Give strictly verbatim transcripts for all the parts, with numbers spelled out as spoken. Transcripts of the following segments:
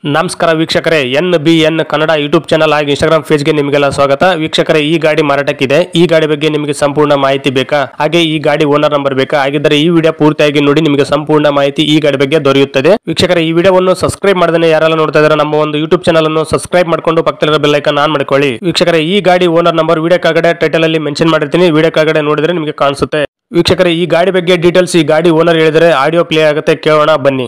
ನಮಸ್ಕಾರ ವೀಕ್ಷಕರೇ, N B N Kannada YouTube channel ಹಾಗೂ ಇನ್ಸ್ಟಾಗ್ರಾಮ್ ಪೇಜ್ಗೆ ನಿಮಗೆಲ್ಲ ಸ್ವಾಗತ. ವೀಕ್ಷಕರೇ, ಈ ಗಾಡಿ ಮಾರಾಟಕ್ಕಿದೆ. ಈ ಗಾಡಿ ಬಗ್ಗೆ ನಿಮಗೆ ಸಂಪೂರ್ಣ ಮಾಹಿತಿ ಬೇಕಾ? ಹಾಗೆ ಈ ಗಾಡಿ ಓನರ್ ನಂಬರ್ ಬೇಕಾ? ಹಾಗಿದ್ದರೆ ಈ ವಿಡಿಯೋ ಪೂರ್ತಿಯಾಗಿ ನೋಡಿ, ನಿಮಗೆ ಸಂಪೂರ್ಣ ಮಾಹಿತಿ ಈ ಗಾಡಿ ಬಗ್ಗೆ ದೊರೆಯುತ್ತದೆ. ವೀಕ್ಷಕರೇ, ಈ ವಿಡಿಯೋವನ್ನು ಸಬ್ಸ್ಕ್ರೈಬ್ ಮಾಡದೇ ಯಾರೆಲ್ಲ ನೋಡ್ತಾ ಇದ್ದಾರೆ ನಮ್ಮ ಒಂದು ಯೂಟ್ಯೂಬ್ ಚಾನಲ್ ಅನ್ನು ಸಬ್ಸ್ಕ್ರೈಬ್ ಮಾಡಿಕೊಂಡು ಪಕ್ಕದಲ್ಲಿರೋ ಬೆಲ್ ಐಕಾನ್ ಆನ್ ಮಾಡ್ಕೊಳ್ಳಿ. ವೀಕ್ಷಕರೇ, ಈ ಗಾಡಿ ಓನರ್ ನಂಬರ್ ವಿಡಿಯೋ ಕೆಳಗಡೆ ಟೈಟಲ್ ಅಲ್ಲಿ ಮೆನ್ಷನ್ ಮಾಡಿರ್ತೀನಿ, ವಿಡಿಯೋ ಕೆಳಗಡೆ ನೋಡಿದ್ರೆ ನಿಮಗೆ ಕಾಣಿಸುತ್ತೆ. ವೀಕ್ಷಕರೇ, ಈ ಗಾಡಿ ಬಗ್ಗೆ ಡೀಟೇಲ್ಸ್ ಈ ಗಾಡಿ ಓನರ್ ಹೇಳಿದರೆ ಆಡಿಯೋ ಪ್ಲೇ ಆಗುತ್ತೆ, ಕೇಳೋಣ ಬನ್ನಿ.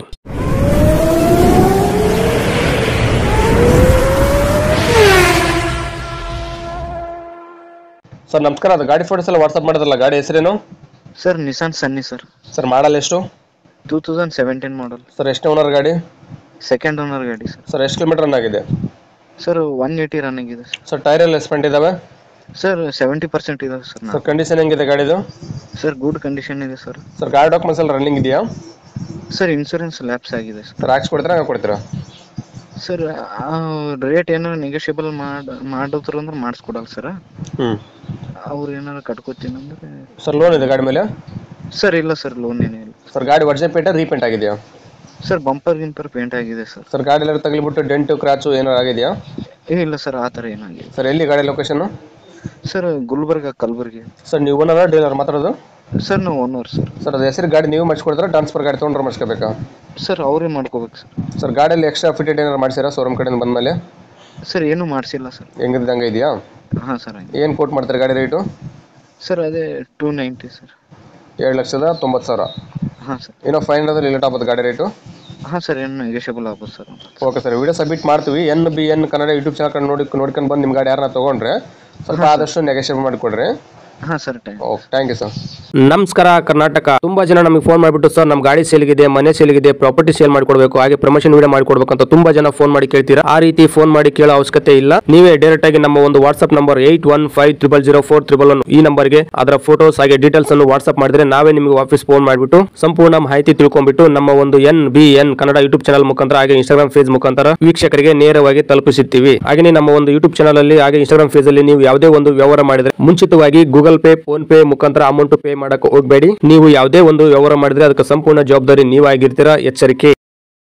ಸರ್ ನಮಸ್ಕಾರ, ಅದು ಗಾಡಿ ಫೋಟೋಸ್ ಎಲ್ಲ ವಾಟ್ಸ್ಆಪ್ ಮಾಡಿದ್ರಲ್ಲ, ಗಾಡಿ ಹೆಸರೇನು? Sir Nissan Sunny sir. Sir model ಎಷ್ಟು? Two thousand seventeen model. Sir ಎಷ್ಟು ಓನರ್ ಗಾಡಿ? ಸೆಕೆಂಡ್ ಓನರ್ ಗಾಡಿ ಸರ್. ಸರ್ ಎಷ್ಟು ಕಿಲೋಮೀಟರ್ ರನ್ ಆಗಿದೆ? ಸರ್ ಒನ್ ಏಯ್ಟಿ ರನ್ ಆಗಿದೆ ಸರ್. ಸರ್ ಟೈರ್ ಎಲ್ಲ ಎಸ್ಪೆಂಟ್ ಇದಾವೆ? ಸರ್ ಸೆವೆಂಟಿ ಪರ್ಸೆಂಟ್ ಇದಾವೆ ಸರ್. ಸರ್ ಕಂಡೀಷನ್ ಹೆಂಗಿದೆ ಗಾಡಿದು? ಸರ್ ಗುಡ್ ಕಂಡೀಷನ್ ಇದೆ ಸರ್. ಸರ್ ಗಾಡಿ ಡಾಕ್ಯುಮೆಂಟ್ಸ್ ಎಲ್ಲ ರನ್ನಿಂಗ್ ಇದೆಯಾ? ಸರ್ ಇನ್ಶೂರೆನ್ಸ್ ಲ್ಯಾಪ್ಸ್ ಆಗಿದೆ ಸರ್. ಸರ್ ಹಾಕ್ಸ್ ಕೊಡ್ತೀರಾ, ಹಂಗೆ ಕೊಡ್ತೀರಾ? ಸರ್ ರೇಟ್ ಏನಾರು ನೆಗೋಷಿಯಬಲ್ ಮಾಡಿ ಮಾಡಿದ್ರು ಅಂದ್ರೆ ಮಾಡಿಸ್ಕೊಡಲ್ಲ ಸರ್. ಹ್ಞೂ ಅವ್ರು ಏನಾರು ಕಟ್ಕೋತೀನಿ ಅಂದ್ರೆ. ಸರ್ ಲೋನ್ ಇದೆ ಗಾಡಿ ಮೇಲೆ? ಸರ್ ಇಲ್ಲ ಸರ್, ಲೋನ್ ಏನಿಲ್ಲ. ಸರ್ ಗಾಡಿ ಒರಿಜಿನಲ್ ಪೇಂಟ್ ರೀಪೇಂಟ್ ಆಗಿದೆಯಾ? ಸರ್ ಬಂಪರ್ ಗಿಂಪರ್ ಪೇಂಟ್ ಆಗಿದೆ ಸರ್. ಸರ್ ಗಾಡಿ ಎಲ್ಲ ತಗಲಿಬಿಟ್ಟು ಡೆಂಟು ಕ್ರಾಚು ಏನಾರು ಆಗಿದೆಯಾ? ಏನಿಲ್ಲ ಸರ್, ಆ ಥರ ಏನಾಗಿದೆ. ಸರ್ ಎಲ್ಲಿ ಗಾಡಿ location? Sir Gulbarga Kalaburagi. Sir ನೀವು ಓನರ್ ಡೀಲರ್ ಮಾತಾಡೋದು? ಸರ್ ನಾವು ಓನರ್ ಸರ್. ಸರ್ ಅದು ಹೆಸರು ಗಾಡಿ ನೀವು ಮಾಡಿಸ್ಕೊಡ್ತಾರೆ, ಟ್ರಾನ್ಸ್ಫರ್ ಗಾಡಿ ತೊಗೊಂಡ್ರೆ ಮಾಡಿಸ್ಕೋಬೇಕಾ? ಸರ್ ಅವರೇ ಮಾಡ್ಕೋಬೇಕು ಸರ್. ಸರ್ ಗಾಡಿಯಲ್ಲಿ ಎಕ್ಸ್ಟ್ರಾ ಫಿಟೆಡ್ ಏನಾರು ಮಾಡಿಸಿರಾ ಶೋರೂಮ್ ಕಡೆಯಿಂದ ಬಂದಮೇಲೆ? ಸರ್ ಏನೂ ಮಾಡಿಸಿಲ್ಲ ಸರ್. ಹೆಂಗಿದೆ ಹಂಗೆ ಇದೆಯಾ? ಹಾಂ ಸರ್. ಹಾಗೆ ಏನು ಕೋಟ್ ಮಾಡ್ತಾರೆ ಗಾಡಿ ರೇಟು? ಸರ್ ಅದೇ ಟೂ ನೈಂಟಿ ಸರ್. ಏಳು ಲಕ್ಷದ ತೊಂಬತ್ತು ಸಾವಿರ. ಹಾಂ ಸರ್. ಏನೋ ಫೈವ್ ಹಂಡ್ರೆಡ್ ಲಿಮಿಟ್ ಆಗ್ಬೋದು ಗಾಡಿ ರೇಟು? ಹಾಂ ಸರ್, ಏನು ನೆಗೋಷಿಯಬಲ್ ಆಗ್ಬೋದು sir. Okay sir, video submit ಮಾಡ್ತೀವಿ. N B N Kannada YouTube channel ಕಡೆ ನೋಡಿ ನೋಡ್ಕೊಂಡು ಬಂದು ನಿಮ್ಮ ಗಾಡಿ ಯಾರನ್ನ ತೊಗೊಂಡ್ರೆ ಸ್ವಲ್ಪ ಆದಷ್ಟು ನೆಗೋಷಿಯೇಟ್ ಮಾಡಿಕೊಡ್ರಿ. ಹಾಂ sir, time. Okay, thank you sir. ನಮಸ್ಕಾರ ಕರ್ನಾಟಕ. ತುಂಬಾ ಜನ ನಮಗೆ ಫೋನ್ ಮಾಡಿಬಿಟ್ಟು ಸರ್ ನಮ್ಮ ಗಾಡಿ ಸೇಲ್ಗಿದೆ, ಮನೆ ಸೇಲ್ಗಿದೆ, ಪ್ರಾಪರ್ಟಿ ಸೇಲ್ ಮಾಡಿಕೊಡ್ಬೇಕು, ಹಾಗೆ ಪ್ರಮೋಷನ್ ವಿಡಿಯೋ ಮಾಡಿಕೊಡ್ಬೇಕು ಅಂತ ತುಂಬಾ ಜನ ಫೋನ್ ಮಾಡಿ ಕೇಳ್ತೀರಾ. ಆ ರೀತಿ ಫೋನ್ ಮಾಡಿ ಕೇಳೋ ಅವಶ್ಯಕತೆ ಇಲ್ಲ. ನೀವೇ ಡೈರೆಕ್ಟ್ ಆಗಿ ನಮ್ಮ ಒಂದು WhatsApp number eight one five triple zero four triple one ಈ ನಂಬರ್ಗೆ ಅದರ ಫೋಟೋಸ್ ಹಾಗೆ ಡೀಟೇಲ್ಸ್ ಅನ್ನು ವಾಟ್ಸ್ಆಪ್ ಮಾಡಿದ್ರೆ ನಾವೇ ನಿಮಗೆ ವಾಪಸ್ ಫೋನ್ ಮಾಡಿಬಿಟ್ಟು ಸಂಪೂರ್ಣ ಮಾಹಿತಿ ತಿಳ್ಕೊಂಡ್ಬಿಟ್ಟು ನಮ್ಮ ಒಂದು N B N Kannada YouTube channel ಮುಖಾಂತರ ಹಾಗೆ ಇನ್ಸ್ಟಾಗ್ರಾಮ್ ಪೇಜ್ ಮುಖಾಂತರ ವೀಕ್ಷಕರಿಗೆ ನೇರವಾಗಿ ತಲುಪಿಸುತ್ತೀವಿ. ಹಾಗೆ ನಮ್ಮ ಒಂದು ಯೂಟ್ಯೂಬ್ ಚಾನಲ್ ಅಲ್ಲಿ ಹಾಗೆ ಇನ್ಸ್ಟಾಗ್ರಾಮ್ ಪೇಜ್ ಅಲ್ಲಿ ನೀವು ಯಾವುದೇ ಒಂದು ವ್ಯವಹಾರ ಮಾಡಿದ್ರೆ ಮುಂಚಿತವಾಗಿ ಗೂಗಲ್ ಪೇ, ಫೋನ್ ಪೇ ಮುಖಾಂತರ ಅಮೌಂಟ್ ಪೇ ಮಾಡಕ್ಕೆ ಹೋಗಬೇಡಿ. ನೀವು ಯಾವುದೇ ಒಂದು ವ್ಯವಹಾರ ಮಾಡಿದ್ರೆ ಅದಕ್ಕೆ ಸಂಪೂರ್ಣ ಜವಾಬ್ದಾರಿ ನೀವಾಗಿರ್ತೀರಾ, ಎಚ್ಚರಿಕೆ.